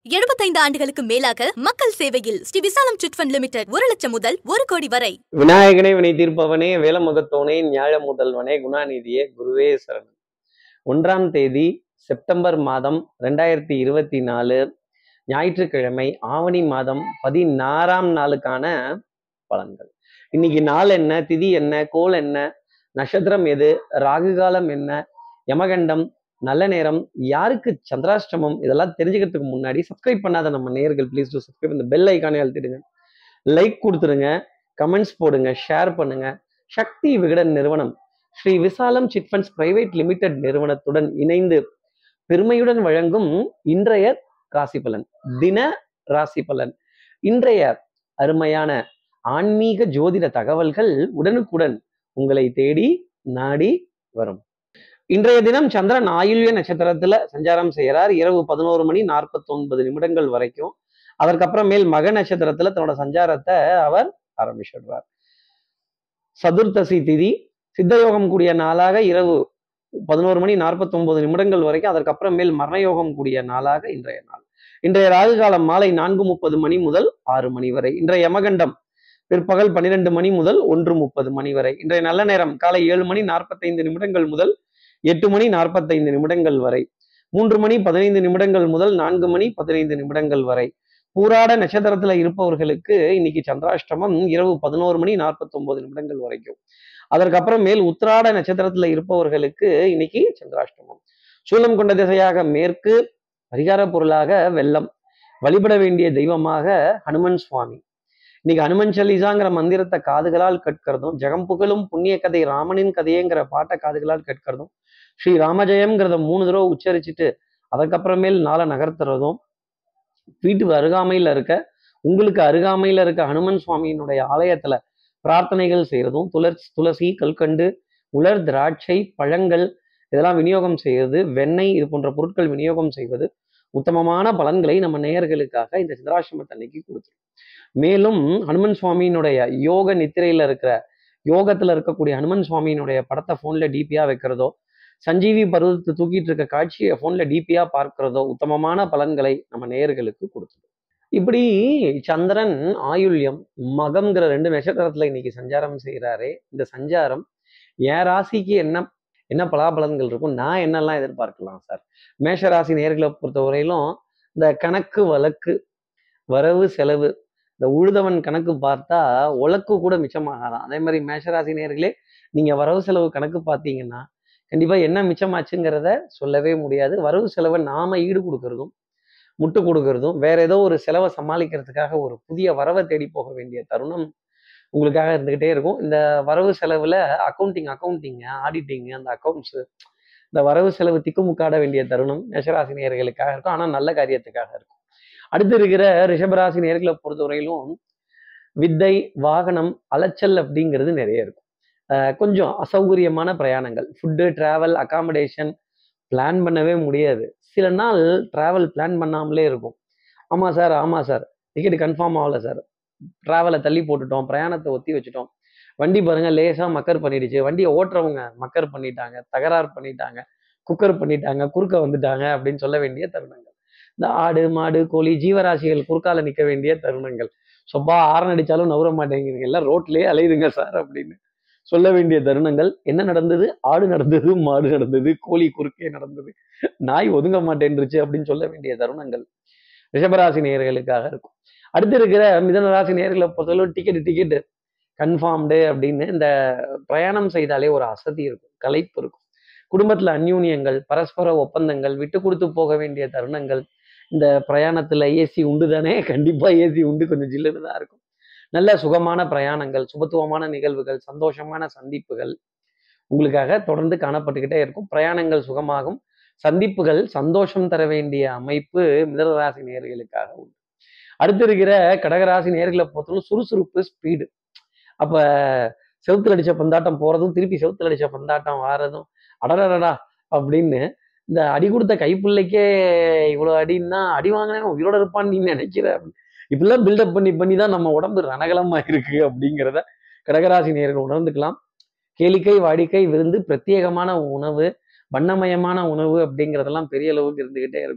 75 ஆண்டுகளுக்கு மேலாக மக்கள் சேவையில் ஸ்ரீ விசாலம் சிட் ஃபண்ட் லிமிடெட் 1 லட்சம் முதல் 1 கோடி வரை. விநாயகனே வினை தீர்ப்பவனே, வேலமுகத்தோனே, ஞாழ முதல்வனே, குணாநிதியே, குருவே சரணம். 1ஆம் தேதி செப்டம்பர் மாதம் 2024 ஞாயிற்றுக்கிழமை, ஆவணி மாதம் 16ஆம் நாளுக்கான பலன்கள். இன்னைக்கு நாள் என்ன, திதி என்ன, கோல் என்ன, நட்சத்திரம் எது, ராகு காலம் என்ன, யமகண்டம், நல்ல நேரம், யாருக்கு சந்திராஷ்டமம், இதெல்லாம் தெரிஞ்சுக்கிறதுக்கு முன்னாடி சப்ஸ்கிரைப் பண்ணாத நம்ம நேயர்கள் ப்ளீஸ் டூ சப்ஸ்கிரைப். இந்த பெல் ஐக்கானே அழுத்திடுங்க, லைக் கொடுத்துருங்க, கமெண்ட்ஸ் போடுங்க, ஷேர் பண்ணுங்க. சக்தி விகடன் நிறுவனம் ஸ்ரீ விசாலம் சிட் ஃபண்ட்ஸ் பிரைவேட் லிமிடெட் நிறுவனத்துடன் இணைந்து பெருமையுடன் வழங்கும் இன்றைய ராசி பலன், தின ராசி பலன். இன்றைய அருமையான ஆன்மீக ஜோதிட தகவல்கள் உடனுக்குடன் உங்களை தேடி நாடி வரும். இன்றைய தினம் சந்திரன் ஆயுள்ய நட்சத்திரத்துல சஞ்சாரம் செய்யறார். இரவு 11:49 வரைக்கும். அதற்கப்புறமேல் மக நட்சத்திரத்துல தன்னோட சஞ்சாரத்தை அவர் ஆரம்பிச்சிடுறார். சதுர்த்தசி திதி சித்தயோகம் கூடிய நாளாக இரவு 11:49 வரைக்கும். அதற்கப்புறமேல் மரணயோகம் கூடிய நாளாக இன்றைய நாள். இன்றைய ராகு காலம் மாலை 4:30 முதல் 6 வரை. இன்றைய யமகண்டம் பிற்பகல் 12 முதல் 1:30 வரை. இன்றைய நல்ல நேரம் காலை 7:45 முதல் 8:45 வரை. 3:15 முதல் 4:15 வரை. பூராட நட்சத்திரத்துல இருப்பவர்களுக்கு இன்னைக்கு சந்திராஷ்டமம் இரவு 11:49 வரைக்கும். அதற்கப்புறம் மேல் உத்திராட நட்சத்திரத்துல இருப்பவர்களுக்கு இன்னைக்கு சந்திராஷ்டமம். சூலம் கொண்ட திசையாக மேற்கு, பரிகார பொருளாக வெள்ளம், வழிபட வேண்டிய தெய்வமாக ஹனுமன் சுவாமி. இன்னைக்கு ஹனுமன் சலீசாங்கிற மந்திரத்தை காதுகளால் கேட்கிறதும், ஜெகம் புகழும் புண்ணிய கதை ராமனின் கதையேங்கிற பாட்டை காதுகளால் கேட்கிறதும், ஸ்ரீ ராமஜெயம்ங்கிறத 3 தடவை உச்சரிச்சுட்டு அதற்கப்புறமேல் நாளை நகர்த்துறதும், வீட்டுக்கு அருகாமையில இருக்க, உங்களுக்கு அருகாமையில இருக்க ஹனுமன் சுவாமியினுடைய ஆலயத்துல பிரார்த்தனைகள் செய்யறதும், துளசி, கல்கண்டு, உலர் திராட்சை, பழங்கள் இதெல்லாம் விநியோகம் செய்வது, வெண்ணெய் இது போன்ற பொருட்கள் விநியோகம் செய்வது உத்தமமான பலன்களை நம்ம நேயர்களுக்காக இந்த சந்திராஷ்டமத்தன்னைக்கு கொடுத்துரும். மேலும் ஹனுமன் சுவாமியினுடைய யோக நித்திரையில இருக்கிற, யோகத்துல இருக்கக்கூடிய ஹனுமன் சுவாமியினுடைய படத்தை போன்ல டிபியா வைக்கிறதோ, சஞ்சீவி பருவத்தை தூக்கிட்டு இருக்க காட்சியை போன்ல டிபியா பார்க்கிறதோ உத்தமமான பலன்களை நம்ம நேயர்களுக்கு கொடுத்துரும். இப்படி சந்திரன் ஆயுள்யம் மகம்ங்கிற 2 நட்சத்திரத்துல இன்னைக்கு சஞ்சாரம் செய்யறாரே, இந்த சஞ்சாரம் என் ராசிக்கு என்ன பலாபலன்கள் இருக்கும், நான் என்னெல்லாம் எதிர்பார்க்கலாம் சார்? மேஷராசி நேர்களை பொறுத்தவரையிலும் இந்த கணக்கு வழக்கு, வரவு செலவு, இந்த உழுதவன் கணக்கு பார்த்தா உலக்கு கூட மிச்சமாகலாம். அதே மாதிரி மேஷராசி நேர்களே, நீங்க வரவு செலவு கணக்கு பார்த்தீங்கன்னா கண்டிப்பா என்ன மிச்சமாச்சுங்கிறத சொல்லவே முடியாது. வரவு செலவை நாம ஈடு கொடுக்கறதும், முட்டு கொடுக்கறதும், வேற ஏதோ ஒரு செலவை சமாளிக்கிறதுக்காக ஒரு புதிய வரவை தேடி போக வேண்டிய தருணம் உங்களுக்காக இருந்துகிட்டே இருக்கும். இந்த வரவு செலவுல அக்கௌண்டிங், ஆடிட்டிங், அந்த அக்கௌண்ட்ஸ், இந்த வரவு செலவு திக்குமுக்காட வேண்டிய தருணம் மேஷராசி நேயர்களுக்காக இருக்கும். ஆனா நல்ல காரியத்துக்காக இருக்கும். அடுத்து இருக்கிற ரிஷபராசி நேயர்களை பொறுத்தவரையிலும் வித்தை, வாகனம், அலைச்சல் அப்படிங்கிறது நிறைய இருக்கும். கொஞ்சம் அசௌகரியமான பிரயாணங்கள், ஃபுட்டு, டிராவல், அகாமடேஷன் பிளான் பண்ணவே முடியாது. சில நாள் டிராவல் பிளான் பண்ணாமலே இருக்கும். ஆமா சார் டிக்கெட் கன்ஃபார்ம் ஆகல சார், டிராவலை தள்ளி போட்டுட்டோம், பிரயாணத்தை ஒத்தி வச்சுட்டோம், வண்டி பாருங்க லேசா மக்கர் பண்ணிடுச்சு, வண்டியை ஓட்டுறவங்க மக்கர் பண்ணிட்டாங்க, தகராறு பண்ணிட்டாங்க, குக்கர் பண்ணிட்டாங்க, குறுக்க வந்துட்டாங்க அப்படின்னு சொல்ல வேண்டிய தருணங்கள். இந்த ஆடு, மாடு, கோழி, ஜீவராசிகள் குறுக்கால நிற்க வேண்டிய தருணங்கள். சொப்பா ஆரன் அடிச்சாலும் நவர மாட்டேங்கிறீங்க, எல்லாம் ரோட்லயே அலையுதுங்க சார் அப்படின்னு சொல்ல வேண்டிய தருணங்கள். என்ன நடந்தது? ஆடு நடந்தது, மாடு நடந்தது, கோழி குறுக்கே நடந்தது, நாய் ஒதுங்க மாட்டேன்ருச்சு அப்படின்னு சொல்ல வேண்டிய தருணங்கள் ரிஷபராசி நேயர்களுக்காக இருக்கும். அடுத்து இருக்கிற மிதனராசி நேயர்களை பொறுத்தளவு டிக்கெட் கன்ஃபார்ம்டு அப்படின்னு இந்த பிரயாணம் செய்தாலே ஒரு அசதி இருக்கும், களைப்பு இருக்கும். குடும்பத்துல அந்யூன்யங்கள், பரஸ்பர ஒப்பந்தங்கள், விட்டு கொடுத்து போக வேண்டிய தருணங்கள். இந்த பிரயாணத்துல ஏசி உண்டு தானே? கண்டிப்பா ஏசி உண்டு, கொஞ்சம் ஜில்லுன்னு தான் இருக்கும். நல்ல சுகமான பிரயாணங்கள், சுபத்துவமான நிகழ்வுகள், சந்தோஷமான சந்திப்புகள் உங்களுக்காக தொடர்ந்து காணப்பட்டுக்கிட்டே இருக்கும். பிரயாணங்கள் சுகமாகும், சந்திப்புகள் சந்தோஷம் தர வேண்டிய அமைப்பு மிதனராசி நேயர்களுக்காக உண்டு. அடுத்து இருக்கிற கடகராசி நேயர்களை பொறுத்தவரை சுறுசுறுப்பு, ஸ்பீடு. அப்ப செவுத்துல அடிச்ச பந்தாட்டம் போறதும், திருப்பி செவுத்துல அடிச்ச பந்தாட்டம் வாரதும், அடடடா அப்படின்னு இந்த அடி கொடுத்த கைப்பிள்ளைக்கே இவ்வளவு அடின்னா, அடி வாங்கினேன் உயிரோட இருப்பான்னு நீ நினைக்கிற, இப்படிலாம் பில்டப் பண்ணி தான் நம்ம உடம்பு ரணகலமா இருக்கு அப்படிங்கிறத கடகராசி நேயர்கள் உணர்ந்துக்கலாம். கேளிக்கை, வாடிக்கை, விருந்து, பிரத்யேகமான உணவு, வண்ணமயமான உணவு அப்படிங்கிறதெல்லாம் பெரிய அளவுக்கு இருந்துகிட்டே இருக்கும்.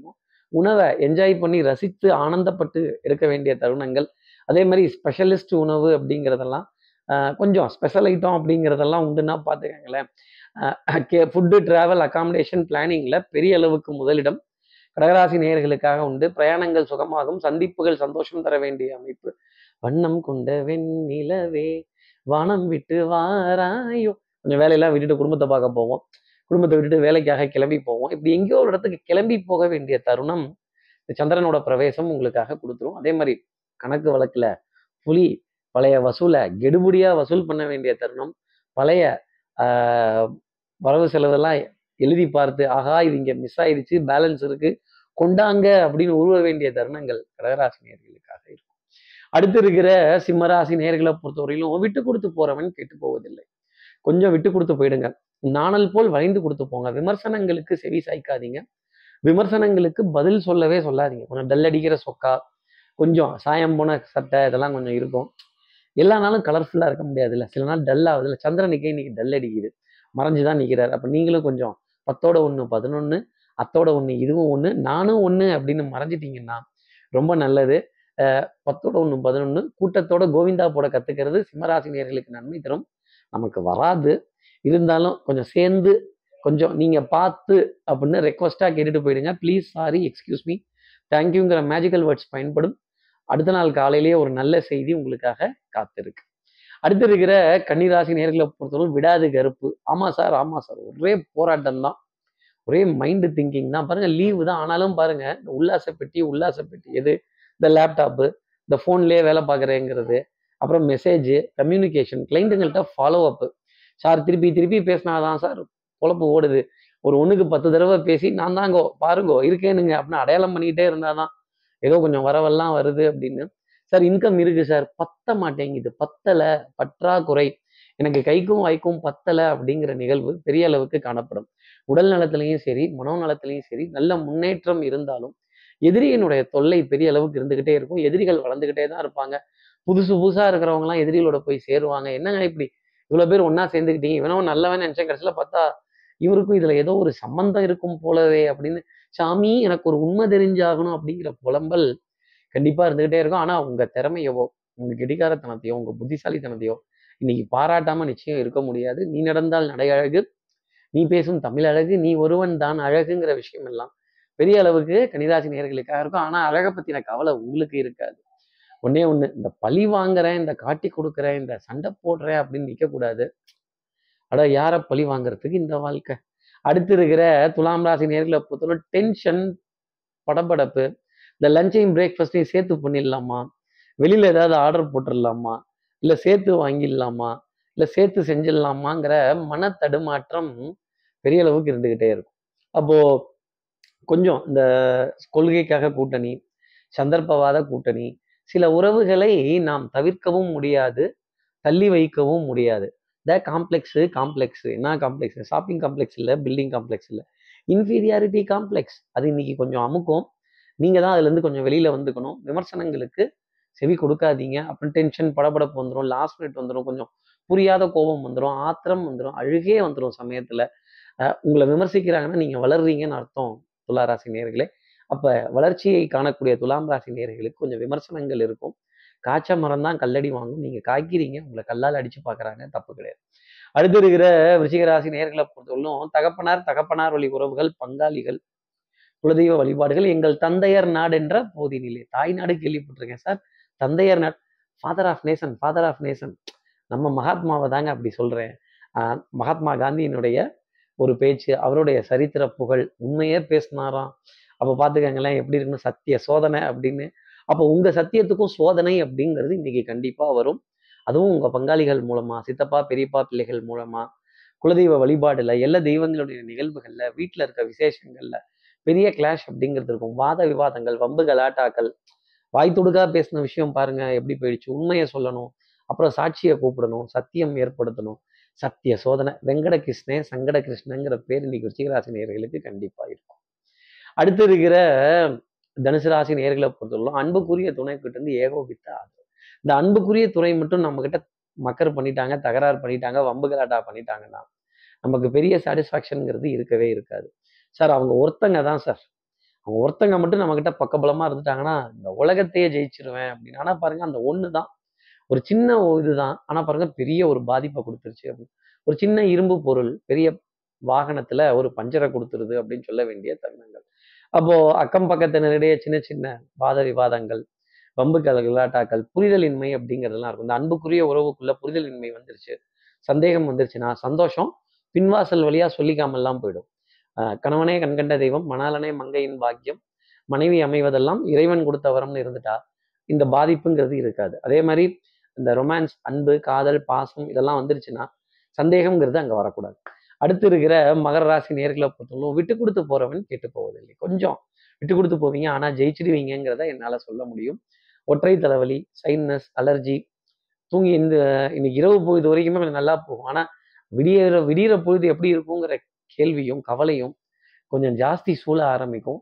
உணவை என்ஜாய் பண்ணி ரசித்து ஆனந்தப்பட்டு எடுக்க வேண்டிய தருணங்கள். அதே மாதிரி ஸ்பெஷலிஸ்ட் உணவு அப்படிங்கிறதெல்லாம் கொஞ்சம் ஸ்பெஷல் ஐட்டம் அப்படிங்கிறதெல்லாம் உண்டுன்னா பார்த்துக்கங்களேன். ஃபுட்டு, டிராவல், அகாமடேஷன், பிளானிங்ல பெரிய அளவுக்கு முதலிடம் கடகராசி நேயர்களுக்காக உண்டு. பிரயாணங்கள் சுகமாகும். சந்திப்புகள் சந்தோஷம் தர வேண்டிய அமைப்பு. வண்ணம் கொண்ட வெண்ணிலவே வானம் விட்டு வாராயோ. கொஞ்சம் வேலையெல்லாம் விட்டுட்டு குடும்பத்தை பார்க்க போவோம். குடும்பத்தை விட்டுட்டு வேலைக்காக கிளம்பி போவோம். இப்படி எங்கேயோ ஒரு இடத்துக்கு கிளம்பி போக வேண்டிய தருணம் இந்த சந்திரனோட பிரவேசம் உங்களுக்காக கொடுத்துரும். அதே மாதிரி கணக்கு வழக்குல புலி பழைய வசூலை கெடுபடியா வசூல் பண்ண வேண்டிய தருணம். பழைய ஆஹ் வரவு செலவெல்லாம் எழுதி பார்த்து, ஆகா இது இங்க மிஸ் ஆயிடுச்சு, பேலன்ஸ் இருக்கு, கொண்டாங்க அப்படின்னு உருவ வேண்டிய தருணங்கள் கடகராசி நேயர்களுக்காக இருக்கும். அடுத்து இருக்கிற சிம்மராசி நேயர்களை பொறுத்தவரையிலும் விட்டு கொடுத்து போறவன் கெட்டு போவதில்லை. கொஞ்சம் விட்டு கொடுத்து போயிடுங்க. நாணல் போல் வளைந்து கொடுத்து போங்க. விமர்சனங்களுக்கு செவி சாய்க்காதீங்க. விமர்சனங்களுக்கு பதில் சொல்லவே சொல்லாதீங்க. கொஞ்சம் டல் அடிக்கிற சொக்கா, கொஞ்சம் சாயம் போன சட்டை, இதெல்லாம் கொஞ்சம் இருக்கும். எல்லா நாளும் கலர்ஃபுல்லா இருக்க முடியாதுல்ல. சில நாள் டல் ஆகுது இல்லை. சந்திரனுக்கே இன்னைக்கு டல் அடிக்குது, மறைஞ்சுதான் நிற்கிறார். அப்ப நீங்களும் கொஞ்சம் 10ஓட 1 11, அத்தோட 1 இதுவும் 1 நானும் 1 அப்படின்னு மறைஞ்சிட்டீங்கன்னா ரொம்ப நல்லது. 10ஓட 1 11 கூட்டத்தோட கோவிந்தா போட கத்துக்கிறது சிம்மராசி நேயர்களுக்கு நன்மை தரும். நமக்கு வராது, இருந்தாலும் கொஞ்சம் சேர்ந்து கொஞ்சம் நீங்க பார்த்து அப்படின்னு ரெக்வஸ்டா கேட்டுட்டு போயிடுங்க. ப்ளீஸ், சாரி, எக்ஸ்கியூஸ் மீ, தேங்க்யூங்கிற மேஜிக்கல் வேர்ட்ஸ் பயன்படும். அடுத்த நாள் காலையிலேயே ஒரு நல்ல செய்தி உங்களுக்காக காத்திருக்கு. அடுத்து இருக்கிற கன்னிராசி நேர்களை பொறுத்தவரை விடாது கருப்பு. ஆமா சார், ஆமா சார், ஒரே போராட்டம் தான், ஒரே மைண்டு திங்கிங் தான். பாருங்க லீவு தான் ஆனாலும் பாருங்க இந்த உல்லாச பெட்டி எது? இந்த லேப்டாப்பு, இந்த ஃபோன்லேயே வேலை பார்க்குறேங்கிறது, அப்புறம் மெசேஜ், கம்யூனிகேஷன், கிளைண்ட்டுங்கள்ட்ட ஃபாலோ அப்பு. சார் திருப்பி திருப்பி பேசினாதான் சார் பொழப்பு ஓடுது. ஒரு 1க்கு 10 தடவை பேசி நான் தாங்கோ பாருங்கோ இருக்கேனுங்க அப்படின்னு அடையாளம் பண்ணிக்கிட்டே இருந்தாதான் ஏதோ கொஞ்சம் வரவெல்லாம் வருது அப்படின்னு. சார் இன்கம் இருக்கு சார், பத்த மாட்டேங்குது, பத்தலை, பற்றாக்குறை, எனக்கு கைக்கும் வாய்க்கும் பத்தலை அப்படிங்கிற நிகழ்வு பெரிய அளவுக்கு காணப்படும். உடல் நலத்திலையும் சரி, மனோநலத்திலையும் சரி நல்ல முன்னேற்றம் இருந்தாலும் எதிரியினுடைய தொல்லை பெரிய அளவுக்கு இருந்துகிட்டே இருக்கும். எதிரிகள் வளர்ந்துகிட்டே தான் இருப்பாங்க. புதுசா இருக்கிறவங்க எல்லாம் எதிரிகளோட போய் சேருவாங்க. என்னங்க இப்படி இவ்வளவு பேர் ஒன்னா சேர்ந்துக்கிட்டீங்க, இவனோ நல்லவன் நினைச்சேன், கடைசியில பார்த்தா இவருக்கும் இதுல ஏதோ ஒரு சம்பந்தம் இருக்கும் போலவே அப்படின்னு, சாமி எனக்கு ஒரு உண்மை தெரிஞ்சாகணும் அப்படிங்கிற புலம்பல் கண்டிப்பா இருந்துகிட்டே இருக்கும். ஆனா உங்க திறமையவோ, உங்க கெடிகாரத்தனத்தையோ, உங்க புத்திசாலித்தனத்தையோ இன்னைக்கு பாராட்டாம நிச்சயம் இருக்க முடியாது. நீ நடந்தால் நடை அழகு, நீ பேசும் தமிழ் அழகு, நீ ஒருவன் தான் அழகுங்கிற விஷயம் எல்லாம் பெரிய அளவுக்கு கன்னிராசி நேயர்களுக்காக இருக்கும். ஆனா அழகை பத்தின கவலை உங்களுக்கு இருக்காது. ஒண்ணே ஒண்ணு, இந்த பழி வாங்குறேன், இந்த காட்டி கொடுக்குறேன், இந்த சண்டை போடுறேன் அப்படின்னு நிக்க கூடாது. அட யார பழி வாங்குறதுக்கு இந்த வாழ்க்கை. அடுத்து இருக்கிற துலாம் ராசி நேர்களை பொறுத்தவரை டென்ஷன், படபடப்பு, இந்த லஞ்சையும் பிரேக்ஃபாஸ்டையும் சேர்த்து பண்ணிடலாமா, வெளியில ஏதாவது ஆர்டர் போட்டுடலாமா, இல்ல சேர்த்து வாங்கிடலாமா, இல்ல சேர்த்து செஞ்சிடலாமாங்கிற மன தடுமாற்றம் பெரிய அளவுக்கு இருந்துகிட்டே இருக்கும். அப்போ கொஞ்சம் இந்த கொள்கைக்காக கூட்டணி, சந்தர்ப்பவாத கூட்டணி, சில உறவுகளை நாம் தவிர்க்கவும் முடியாது, தள்ளி வைக்கவும் முடியாது. இந்த காம்ப்ளெக்ஸ் என்ன காம்ப்ளெக்ஸ்? ஷாப்பிங் காம்ப்ளெக்ஸ் இல்லை, பில்டிங் காம்ப்ளெக்ஸ் இல்லை, இன்ஃபீரியாரிட்டி காம்ப்ளெக்ஸ். அது இன்னைக்கு கொஞ்சம் அமுக்கும். நீங்க தான் அதுல இருந்து கொஞ்சம் வெளியில வந்துக்கணும். விமர்சனங்களுக்கு செவி கொடுக்காதீங்க. அப்புறம் டென்ஷன், படபடப்பு வந்துடும், லாஸ்ட் மினிட் வந்துடும், கொஞ்சம் புரியாத கோபம் வந்துடும், ஆத்திரம் வந்துடும், அழுகே வந்துடும் சமயத்துல. உங்களை விமர்சிக்கிறாங்கன்னா நீங்க வளர்றீங்கன்னு அர்த்தம் துளாராசி நேயர்களே. அப்ப வளர்ச்சியை காணக்கூடிய துலாம் ராசி நேயர்களுக்கு கொஞ்சம் விமர்சனங்கள் இருக்கும். காய்ச்ச மரம் தான் கல்லடி வாங்கும். நீங்க காய்க்கிறீங்க, உங்களை கல்லால் அடிச்சு பாக்குறாங்க, தப்பு கிடையாது. அடுத்து இருக்கிற விருச்சிக ராசி நேயர்களை பொறுத்தவரைக்கும் தகப்பனார் வழி உறவுகள், பங்காளிகள், குலதெய்வ வழிபாடுகள், எங்கள் தந்தையர் நாடு என்ற போதினிலே. தாய் நாடு கேள்விப்பட்டிருக்கேன் சார், தந்தையர் நாடு, ஃபாதர் ஆஃப் நேஷன் நம்ம மகாத்மாவை தாங்க அப்படி சொல்றேன். மகாத்மா காந்தியினுடைய ஒரு பேச்சு, அவருடைய சரித்திர புகழ், உண்மையே பேசினாராம். அப்ப பாத்துக்கங்களேன் எப்படி இருக்குன்னு, சத்திய சோதனை அப்படின்னு. அப்போ உங்க சத்தியத்துக்கும் சோதனை அப்படிங்கிறது இன்னைக்கு கண்டிப்பா வரும். அதுவும் உங்க பங்காளிகள் மூலமா, சித்தப்பா பெரியப்பா பிள்ளைகள் மூலமா, குலதெய்வ வழிபாடுல, எல்லா தெய்வங்களுடைய நிகழ்வுகள்ல, வீட்டுல இருக்க விசேஷங்கள்ல பெரிய கிளாஷ் அப்படிங்கிறது இருக்கும். வாத விவாதங்கள், வம்பு கலாட்டாக்கள், வாய் துடுக்கா பேசின விஷயம் பாருங்க எப்படி போயிடுச்சு. உண்மையை சொல்லணும், அப்புறம் சாட்சியை கூப்பிடணும், சத்தியம் ஏற்படுத்தணும். சத்திய சோதனை. வெங்கட கிருஷ்ணன் சங்கட கிருஷ்ணங்கிற பேர் இன்னைக்கு விருச்சிக ராசி நேயர்களுக்கு கண்டிப்பா இருக்கும். அடுத்து இருக்கிற தனுசு ராசி நேயர்களை பொறுத்தவரைக்கும் அன்புக்குரிய துணை கிட்ட இருந்து ஏகோபித்த ஆதரவு. இந்த அன்புக்குரிய துணை மட்டும் நம்ம கிட்ட மக்கர் பண்ணிட்டாங்க, தகராறு பண்ணிட்டாங்க, வம்பு கலாட்டா பண்ணிட்டாங்கன்னா நமக்கு பெரிய சாட்டிஸ்ஃபேக்ஷனுங்கிறது இருக்கவே இருக்காது. சார் அவங்க ஒருத்தங்க தான் சார், அவங்க ஒருத்தங்க மட்டும் நம்ம கிட்ட பக்கபலமா இருந்துட்டாங்கன்னா இந்த உலகத்தையே ஜெயிச்சிருவேன் அப்படின்னு. ஆனா பாருங்க அந்த ஒண்ணுதான் ஒரு சின்ன இதுதான், ஆனா பாருங்க பெரிய ஒரு பாதிப்பை கொடுத்துருச்சு அப்படின்னு. ஒரு சின்ன இரும்பு பொருள் பெரிய வாகனத்துல ஒரு பஞ்சரை கொடுத்துருது அப்படின்னு சொல்ல வேண்டிய தருணங்கள். அப்போ அக்கம் பக்கத்தினரிடையே சின்ன சின்ன வாத விவாதங்கள், வம்புகள், விளையாட்டாக்கள், புரிதலின்மை அப்படிங்கிறதெல்லாம் இருக்கும். இந்த அன்புக்குரிய உறவுக்குள்ள புரிதலின்மை வந்துருச்சு, சந்தேகம் வந்துருச்சுன்னா சந்தோஷம் பின்வாசல் வழியா சொல்லிக்காமல்லாம் போயிடும். கணவனே கண்கண்ட தெய்வம், மணாலனே மங்கையின் பாக்கியம், மனைவி அமைவதெல்லாம் இறைவன் கொடுத்த வரம்னு இருந்துட்டா இந்த பாதிப்புங்கிறது இருக்காது. அதே மாதிரி இந்த ரொமான்ஸ், அன்பு, காதல், பாசம் இதெல்லாம் வந்துருச்சுன்னா சந்தேகம்ங்கிறது அங்க வரக்கூடாது. அடுத்து இருக்கிற மகர ராசி நேர்களை பொறுத்தவரைக்கும் விட்டு கொடுத்து போறவன் கெட்டு போவதில்லை. கொஞ்சம் விட்டு கொடுத்து போவீங்க, ஆனா ஜெயிச்சிடுவீங்கிறத என்னால சொல்ல முடியும். ஒற்றை தலைவலி, சைனஸ், அலர்ஜி, தூங்கி இன்னைக்கு இரவு பொழுது வரைக்குமே கொஞ்சம் நல்லா போகும். ஆனா விடியிற பொழுது எப்படி இருக்குங்கிற கேள்வியும் கவலையும் கொஞ்சம் ஜாஸ்தி சூழ ஆரம்பிக்கும்.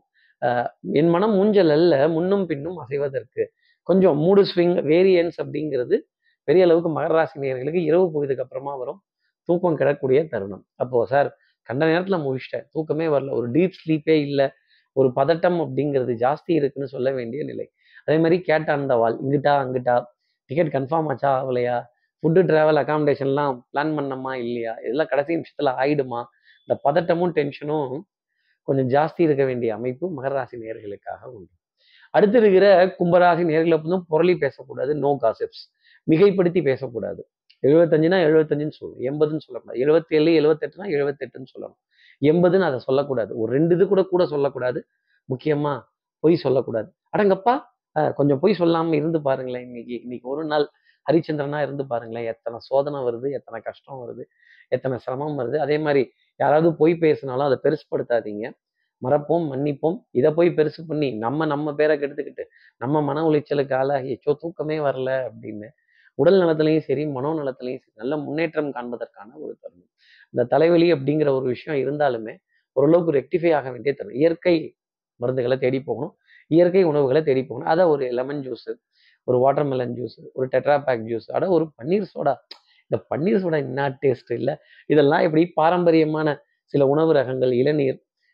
என் மனம் ஊஞ்சல் அல்ல முன்னும் பின்னும் அசைவதற்கு. கொஞ்சம் மூடு ஸ்விங் வேரியன்ஸ் அப்படிங்கிறது பெரிய அளவுக்கு மகர ராசி நேயர்களுக்கு இரவு பொழுதுக்கு அப்புறமா வரும். தூக்கம் கிடக்கூடிய தருணம். அப்போ சார் கண்ட நேரத்துல முடிச்சிட்டேன், தூக்கமே வரல, ஒரு டீப் ஸ்லீப்பே இல்லை, ஒரு பதட்டம் அப்படிங்கிறது ஜாஸ்தி இருக்குன்னு சொல்ல வேண்டிய நிலை. அதே மாதிரி கேட்ட அந்த வால் இங்கிட்டா அங்கிட்டா, டிக்கெட் கன்ஃபார்ம் ஆச்சா ஆகலையா, ஃபுட்டு டிராவல் அகாமடேஷன்லாம் பிளான் பண்ணமா இல்லையா, இதெல்லாம் கடைசி நிமிஷத்துல ஆயிடுமா, இந்த பதட்டமும் டென்ஷனும் கொஞ்சம் ஜாஸ்தி இருக்க வேண்டிய அமைப்பு மகர ராசி நேயர்களுக்காக உண்டு. அடுத்து இருக்கிற கும்பராசி நேர்களை வந்து புரளி பேசக்கூடாது, நோ காசிப்ஸ், மிகைப்படுத்தி பேசக்கூடாது. 75னா 75ன்னு சொல்லணும், 80ன்னு சொல்லக்கூடாது. 77 78னா 78ன்னு சொல்லணும். 80ன்னு அதை சொல்லக்கூடாது. ஒரு 2 இது கூட சொல்லக்கூடாது. முக்கியமா பொய் சொல்லக்கூடாது. அடங்கப்பா கொஞ்சம் பொய் சொல்லாம இருந்து பாருங்களேன். இன்னைக்கு ஒரு நாள் ஹரிச்சந்திரனா இருந்து பாருங்களேன். எத்தனை சோதனை வருது, எத்தனை கஷ்டம் வருது, எத்தனை சிரமம் வருது. அதே மாதிரி யாராவது பொய் பேசினாலும் அதை பெருசுப்படுத்தாதீங்க. மறப்போம், மன்னிப்போம். இதை போய் பெருசு பண்ணி நம்ம பேரை கெடுத்துக்கிட்டு நம்ம மன உளைச்சலுக்கு ஆளாகி தூக்கமே வரல அப்படின்னு உடல் நலத்திலையும் சரி மனோ நலத்திலையும் சரி நல்ல முன்னேற்றம் காண்பதற்கான ஒரு தருணம். இந்த தலைவலி அப்படிங்கிற ஒரு விஷயம் இருந்தாலுமே ஓரளவுக்கு ரெக்டிஃபை ஆக வேண்டிய தருணம். இயற்கை மருந்துகளை தேடி போகணும், இயற்கை உணவுகளை தேடி போகணும். அதை ஒரு லெமன் ஜூஸ், ஒரு வாட்டர்மெலன் ஜூஸ், ஒரு டெட்ராபேக் ஜூஸ், ஒரு பன்னீர் சோடா. இந்த பன்னீர் சோடா என்ன டேஸ்ட் இல்லை, இதெல்லாம் எப்படி பாரம்பரியமான சில உணவு ரகங்கள், இளநீர்,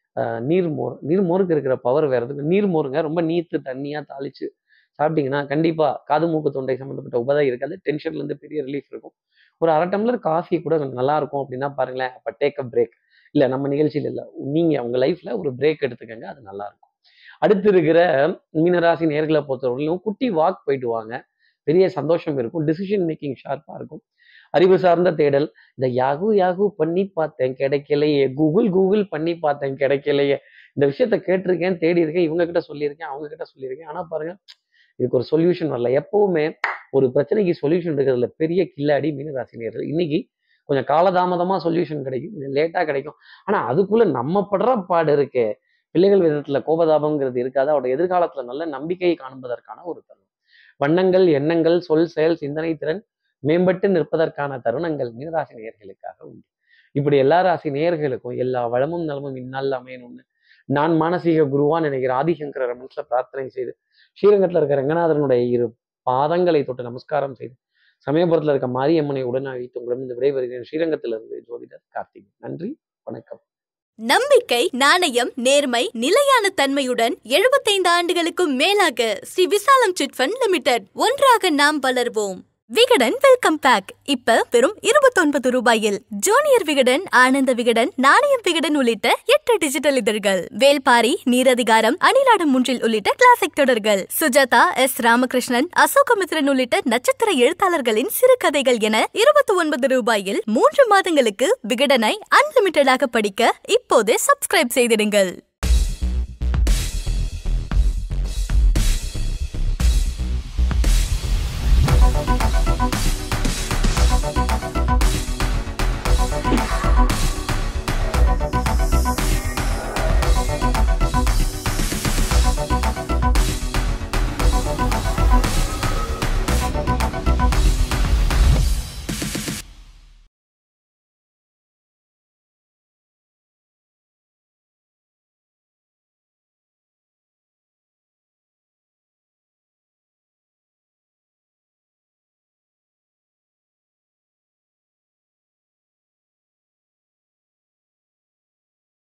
நீர்மோருக்கு இருக்கிற பவர் வேற எதுக்கு. நீர்மோருங்க ரொம்ப நீத்து தண்ணியா தாளிச்சு சாப்பிட்டீங்கன்னா கண்டிப்பா காது மூக்கு தொண்டை சம்மந்தப்பட்ட உபதை இருக்காது, டென்ஷன்ல இருந்து பெரிய ரிலீஃப் இருக்கும். ஒரு அரை டம்ளர் காஃபி கூட நல்லா இருக்கும் அப்படின்னா பாருங்களேன். அப்ப டேக் அ பிரேக். இல்ல நம்ம நிகழ்ச்சியில் இல்லை, நீங்க உங்க லைஃப்ல ஒரு பிரேக் எடுத்துக்கங்க, அது நல்லா இருக்கும். அடுத்து இருக்கிற மீனராசி நேர்களை பொறுத்தவரையிலும் குட்டி வாக் போயிட்டு வாங்க, பெரிய சந்தோஷம் இருக்கும். டிசிஷன் மேக்கிங் ஷார்ப்பா இருக்கும். அறிவு சார்ந்த தேடல். இந்த யாகு பண்ணி பார்த்தேன் கிடைக்கலையே, கூகுள் பண்ணி பார்த்தேன் கிடைக்கலையே, இந்த விஷயத்த கேட்டிருக்கேன், தேடி இருக்கேன், இவங்க கிட்ட சொல்லியிருக்கேன், அவங்க கிட்ட சொல்லியிருக்கேன், ஆனா பாருங்க இதுக்கு ஒரு சொல்யூஷன் வரல. எப்பவுமே ஒரு பிரச்சனைக்கு சொல்யூஷன் எடுக்கிறதுல பெரிய கில்லாடி மீனராசினியர்கள். இன்னைக்கு கொஞ்சம் காலதாமதமா சொல்யூஷன் கிடைக்கும், கொஞ்சம் லேட்டா கிடைக்கும். ஆனா அதுக்குள்ள நம்ம படுற பாடு இருக்கே, பிள்ளைகள் விதத்துல கோபதாபங்கிறது இருக்காது. அவருடைய எதிர்காலத்துல நல்ல நம்பிக்கையை காண்பதற்கான ஒரு தருணம். வண்ணங்கள், எண்ணங்கள், சொல், செயல், சிந்தனை திறன் மேம்பட்டு நிற்பதற்கான தருணங்கள் மீனராசி நேயர்களுக்காக உண்டு. இப்படி எல்லா ராசி நேயர்களுக்கும் எல்லா வளமும் நலமும் இந்நாளில் அமையணும்னு நான் மானசீக குருவான் நினைக்கிற ஆதிசங்கர மனசுல பிரார்த்தனை செய்து ஸ்ரீரங்கத்துல இருக்க ரங்கநாதனுடைய 2 பாதங்களை தொட்டு நமஸ்காரம் செய்து சமயபுரத்துல இருக்க மாரியம்மனை உடன் அழைத்து உங்களிடம் விடைபெறுகிறேன். ஸ்ரீரங்கத்திலிருந்து ஜோதிடர் கார்த்திகை. நன்றி, வணக்கம். நம்பிக்கை, நாணயம், நேர்மை, நிலையான தன்மையுடன் 75 ஆண்டுகளுக்கும் மேலாக ஸ்ரீ விசாலம் சிட் ஃபண்ட் லிமிடெட். ஒன்றாக நாம் வளர்வோம். விகடன் வெல்கம் பேக் இப்ப வெறும் 29 ரூபாயில். ஜூனியர் விகடன், ஆனந்த விகடன், நாணயம் விகடன் உள்ளிட்ட 8 டிஜிட்டல் இதழ்கள், வேல்பாரி, நீரதிகாரம், அணிலாடம் 3 உள்ளிட்ட கிளாசிக் தொடர்கள், சுஜாதா, எஸ். ராமகிருஷ்ணன், அசோகமித்ரன் உள்ளிட்ட நட்சத்திர எழுத்தாளர்களின் சிறுகதைகள் என 29 ரூபாயில் 3 மாதங்களுக்கு விகடனை அன்லிமிட்டடாக படிக்க இப்போதே சப்ஸ்கிரைப் செய்திடுங்கள்.